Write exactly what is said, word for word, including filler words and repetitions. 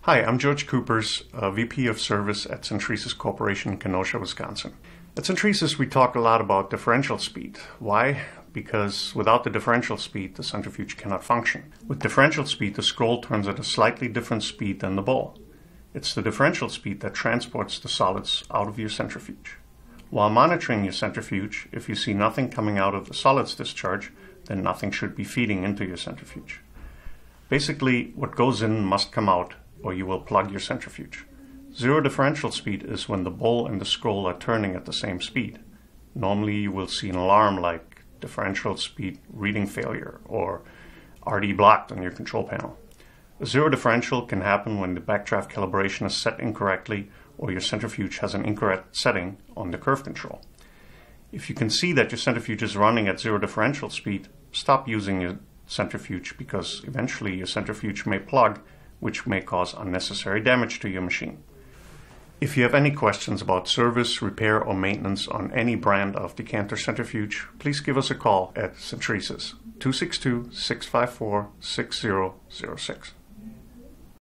Hi, I'm George Kueppers, uh, V P of Service at Centrisys Corporation in Kenosha, Wisconsin. At Centrisys, we talk a lot about differential speed. Why? Because without the differential speed, the centrifuge cannot function. With differential speed, the scroll turns at a slightly different speed than the bowl. It's the differential speed that transports the solids out of your centrifuge. While monitoring your centrifuge, if you see nothing coming out of the solids discharge, then nothing should be feeding into your centrifuge. Basically, what goes in must come out, or you will plug your centrifuge. Zero differential speed is when the bowl and the scroll are turning at the same speed. Normally you will see an alarm like differential speed reading failure or R D blocked on your control panel. A zero differential can happen when the backdraft calibration is set incorrectly or your centrifuge has an incorrect setting on the curve control. If you can see that your centrifuge is running at zero differential speed, stop using your centrifuge because eventually your centrifuge may plug, which may cause unnecessary damage to your machine. If you have any questions about service, repair, or maintenance on any brand of Decanter Centrifuge, please give us a call at Centrisys two six two, six five four, six zero zero six.